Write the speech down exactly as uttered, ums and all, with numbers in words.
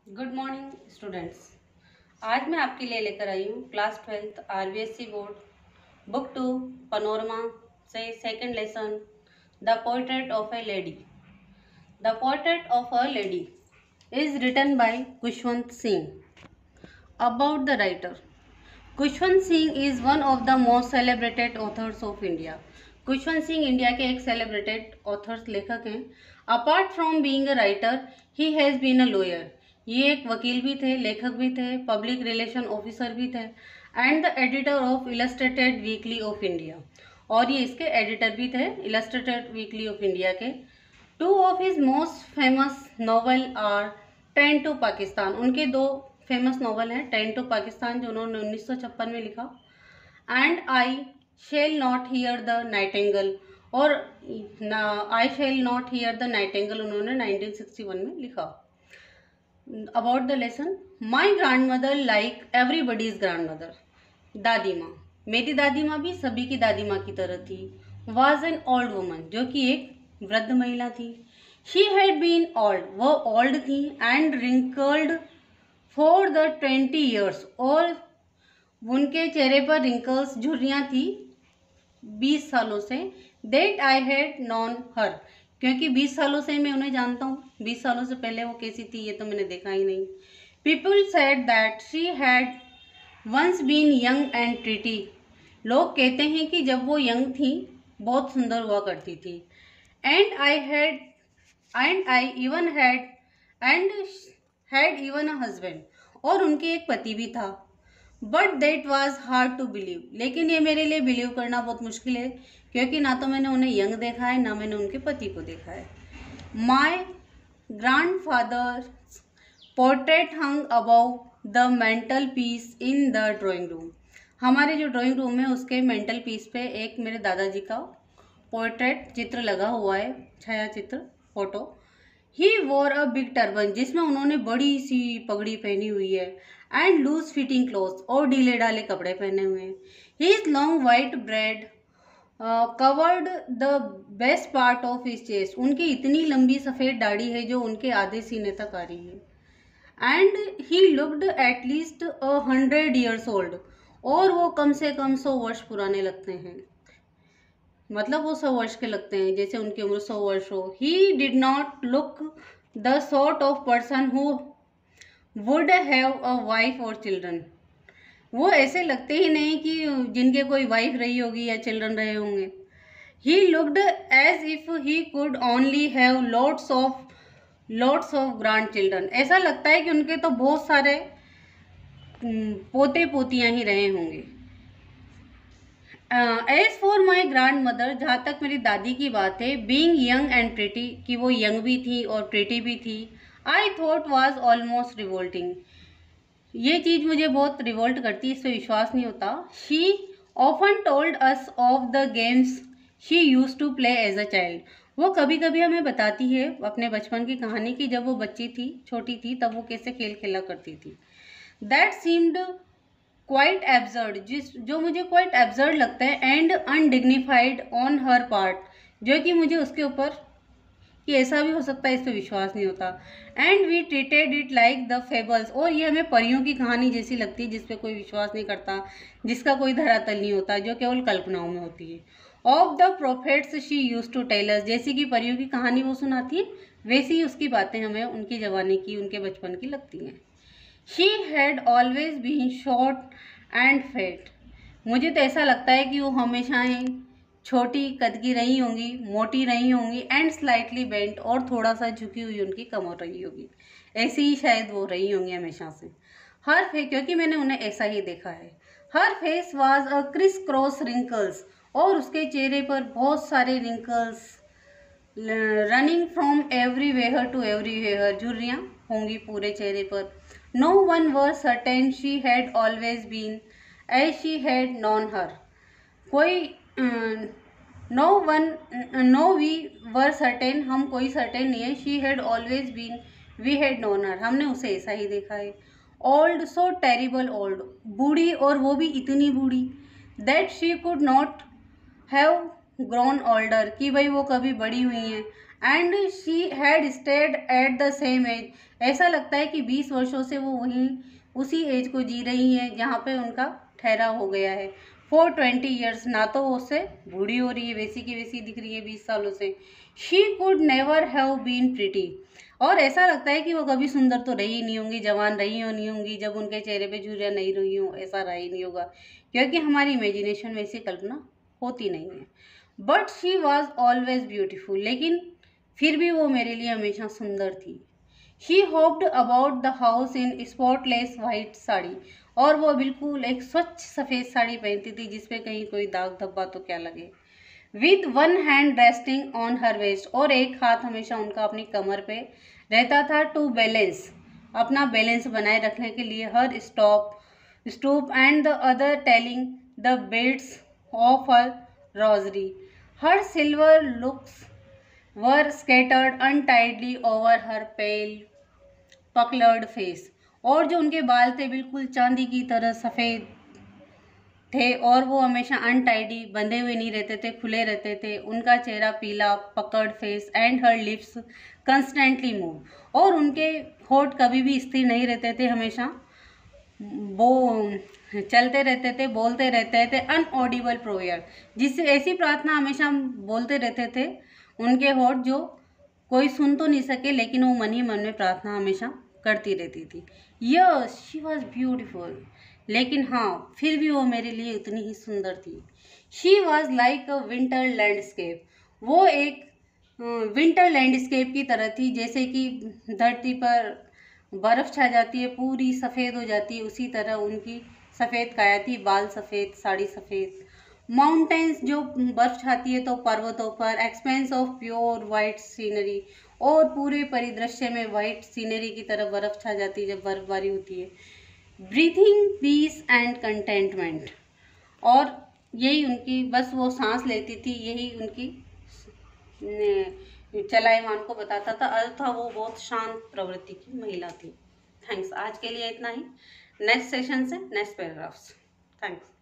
Good morning students. आज मैं आपके लिए लेकर आई हूँ class twelfth RBSC board book two Panorama से second lesson the portrait of a lady. The portrait of a lady is written by Khushwant Singh. About the writer, Khushwant Singh is one of the most celebrated authors of India. Khushwant Singh India के एक celebrated authors लेखक हैं। Apart from being a writer, he has been a lawyer. ये एक वकील भी थे, लेखक भी थे, पब्लिक रिलेशन ऑफिसर भी थे and the editor of Illustrated Weekly of India. और ये इसके एडिटर भी थे इलस्ट्रेटेड वीकली ऑफ इंडिया के। Two of his most famous novel are Train to Pakistan. उनके दो फेमस नॉवल हैं, ट्रेन टू पाकिस्तान जो उन्होंने उन्नीस सौ छप्पन में लिखा, and I shall not hear the nightingale, और I shall not hear the nightingale उन्होंने नाइनटीन सिक्सटी वन में लिखा। About the lesson, my grandmother like everybody's grandmother. दादी माँ, मेरी दादी माँ भी सभी की दादी माँ की तरह थी। वॉज एन ओल्ड वुमन, जो कि एक वृद्ध महिला थी। शी हैड बीन ओल्ड, वो ओल्ड थी, and wrinkled for the twenty years, और उनके चेहरे पर रिंकल्स झुर्रियाँ थी बीस सालों से। That I had known her, क्योंकि बीस सालों से मैं उन्हें जानता हूँ। बीस सालों से पहले वो कैसी थी ये तो मैंने देखा ही नहीं। People said that she had once been young and pretty. लोग कहते हैं कि जब वो यंग थी बहुत सुंदर हुआ करती थी। And I had and I even had and had even a husband, और उनके एक पति भी था। But that was hard to believe, लेकिन ये मेरे लिए बिलीव करना बहुत मुश्किल है, क्योंकि ना तो मैंने उन्हें यंग देखा है, ना मैंने उनके पति को देखा है। My grandfather portrait hung above the mantelpiece in the drawing room. हमारे जो ड्राइंग रूम है उसके मेंटल पीस पे एक मेरे दादाजी का पोर्ट्रेट चित्र लगा हुआ है, छाया चित्र, फोटो। ही वोर अ बिग टर्बन, जिसमें उन्होंने बड़ी सी पगड़ी पहनी हुई है, एंड लूज फिटिंग क्लोथ्स, और ढीले ढाले कपड़े पहने हुए हैं। His long white beard covered the best part of his chest, उनकी इतनी लंबी सफ़ेद दाढ़ी है जो उनके आधे सीने तक आ रही है। And he looked at least a hundred years old, और वो कम से कम सौ वर्ष पुराने लगते हैं, मतलब वो सौ वर्ष के लगते हैं, जैसे उनकी उम्र सौ वर्ष हो। He did not look the sort of person who would have a wife और चिल्ड्रन। वो ऐसे लगते ही नहीं कि जिनके कोई वाइफ रही होगी या चिल्ड्रन रहे होंगे। He looked as if he could only have lots of lots of grandchildren. ऐसा लगता है कि उनके तो बहुत सारे पोते पोतियाँ ही रहे होंगे। As for my grandmother, जहाँ तक मेरी दादी की बात है, बीइंग यंग एंड प्रिटी, कि वो यंग भी थी और प्रिटी भी थी, I thought was almost revolting. ये चीज़ मुझे बहुत रिवोल्ट करती है, इस पर विश्वास नहीं होता। She often told us of the games she used to play as a child. वो कभी कभी हमें बताती है अपने बचपन की कहानी की, जब वो बच्ची थी, छोटी थी, तब वो कैसे खेल खेला करती थी। दैट सीम्ड क्वाइट एब्जर्ड, जिस जो मुझे क्वाइट एब्जर्ड लगता है, and undignified on her part, जो कि मुझे उसके ऊपर कि ऐसा भी हो सकता है इस पर विश्वास नहीं होता। And we treated it like the fables, और ये हमें परियों की कहानी जैसी लगती है, जिस पे कोई विश्वास नहीं करता, जिसका कोई धरातल नहीं होता, जो केवल कल्पनाओं में होती है। Of the prophets she used to tell us, जैसी कि परियों की कहानी वो सुनाती है, वैसी ही उसकी बातें हमें उनकी जवानी की, उनके बचपन की लगती हैं। She had always been short and fat, मुझे तो ऐसा लगता है कि वो हमेशा ही छोटी कद की रही होंगी, मोटी रही होंगी, एंड स्लाइटली बेंट, और थोड़ा सा झुकी हुई उनकी कमर रही होगी। ऐसी ही शायद वो रही होंगी हमेशा से। हर फेस, क्योंकि मैंने उन्हें ऐसा ही देखा है। Her face was a criss cross wrinkles, और उसके चेहरे पर बहुत सारे wrinkles running from everywhere to everywhere, झुर्रियाँ होंगी पूरे चेहरे पर। No one was certain she had always been as she had known her, कोई no one no we were certain, हम कोई सर्टेन नहीं है। She had always been we had known her, हमने उसे ऐसा ही देखा है। ओल्ड, सो टेरिबल ओल्ड, बूढ़ी, और वो भी इतनी बूढ़ी। That she could not have grown older, कि भाई वो कभी बड़ी हुई हैं। And she had stayed at the same age. ऐसा लगता है कि बीस वर्षों से वो वहीं उसी एज को जी रही हैं जहाँ पे उनका ठहराव हो गया है। फॉर ट्वेंटी ईयर्स, ना तो वो उससे बूढ़ी हो रही है, वैसी की वैसी दिख रही है बीस सालों से। She could never have been pretty, और ऐसा लगता है कि वो कभी सुंदर तो रही नहीं होंगी, जवान रही हो नहीं होंगी, जब उनके चेहरे पे झुर्रियाँ नहीं रही हों, ऐसा रहा ही नहीं होगा, क्योंकि हमारी इमेजिनेशन में ऐसी कल्पना होती नहीं है। But she was always beautiful, लेकिन फिर भी वो मेरे लिए हमेशा सुंदर थी। She hopped about the house in spotless white sari, और वो बिल्कुल एक स्वच्छ सफ़ेद साड़ी पहनती थी जिसपे कहीं कोई दाग धब्बा तो क्या लगे। With one hand resting on her waist, और एक हाथ हमेशा उनका अपनी कमर पे रहता था, टू बैलेंस, अपना बैलेंस बनाए रखने के लिए, her stop stoop and the other telling the beads of her rosary. Her silver locks were scattered untidily over her pale puckered face, और जो उनके बाल थे बिल्कुल चांदी की तरह सफ़ेद थे, और वो हमेशा अनटाइडी, बंधे हुए नहीं रहते थे, खुले रहते थे। उनका चेहरा पीला, पकड़ face and her lips constantly moved, और उनके होठ कभी भी स्थिर नहीं रहते थे, हमेशा वो चलते रहते थे, बोलते रहते थे। अनऑडिबल प्रेयर, जिससे ऐसी प्रार्थना हमेशा बोलते रहते थे उनके होठ, जो कोई सुन तो नहीं सके, लेकिन वो मन ही मन में प्रार्थना हमेशा करती रहती थी। यस, शी वॉज ब्यूटिफुल, लेकिन हाँ, फिर भी वो मेरे लिए उतनी ही सुंदर थी। She was like a winter landscape, वो एक विंटर लैंडस्केप की तरह थी, जैसे कि धरती पर बर्फ़ छा जाती है, पूरी सफ़ेद हो जाती है, उसी तरह उनकी सफ़ेद काया थी, बाल सफ़ेद, साड़ी सफ़ेद। माउंटेन्स, जो बर्फ़ छाती है तो पर्वतों पर, expanse of pure white scenery, और पूरे परिदृश्य में वाइट सीनरी की तरह बर्फ़ छा जाती है जब बर्फबारी होती है। ब्रीथिंग पीस एंड कंटेंटमेंट, और यही उनकी, बस वो सांस लेती थी, यही उनकी चलायमान को बताता था, अर्थात वो बहुत शांत प्रवृत्ति की महिला थी। थैंक्स, आज के लिए इतना ही। नेक्स्ट सेशन से नेक्स्ट पैराग्राफ्स। थैंक्स।